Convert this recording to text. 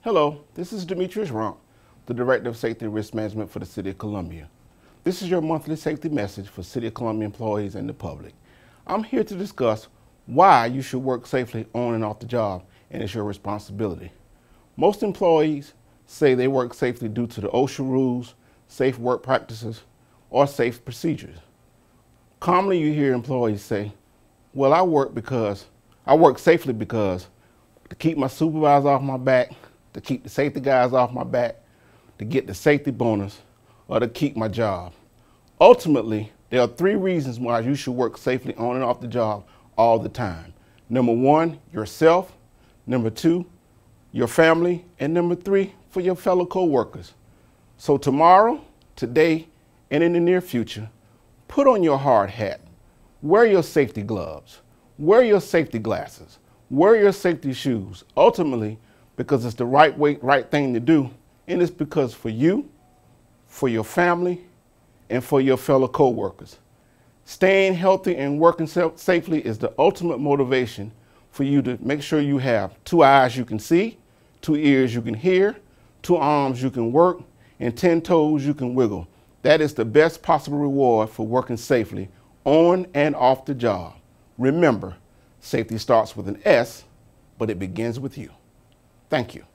Hello, this is Demetrius Rump, the Director of Safety and Risk Management for the City of Columbia. This is your monthly safety message for City of Columbia employees and the public. I'm here to discuss why you should work safely on and off the job, and it's your responsibility. Most employees say they work safely due to the OSHA rules, safe work practices, or safe procedures. Commonly you hear employees say, well, I work safely because to keep my supervisor off my back, to keep the safety guys off my back, to get the safety bonus, or to keep my job. Ultimately, there are three reasons why you should work safely on and off the job all the time. Number one, yourself. Number two, your family. And number three, for your fellow co-workers. So tomorrow, today, and in the near future, put on your hard hat, wear your safety gloves, wear your safety glasses, wear your safety shoes, ultimately because it's the right thing to do, and it's because for you, for your family, and for your fellow co-workers. Staying healthy and working safely is the ultimate motivation for you to make sure you have 2 eyes you can see, 2 ears you can hear, 2 arms you can work, and 10 toes you can wiggle. That is the best possible reward for working safely on and off the job. Remember, safety starts with an S, but it begins with you. Thank you.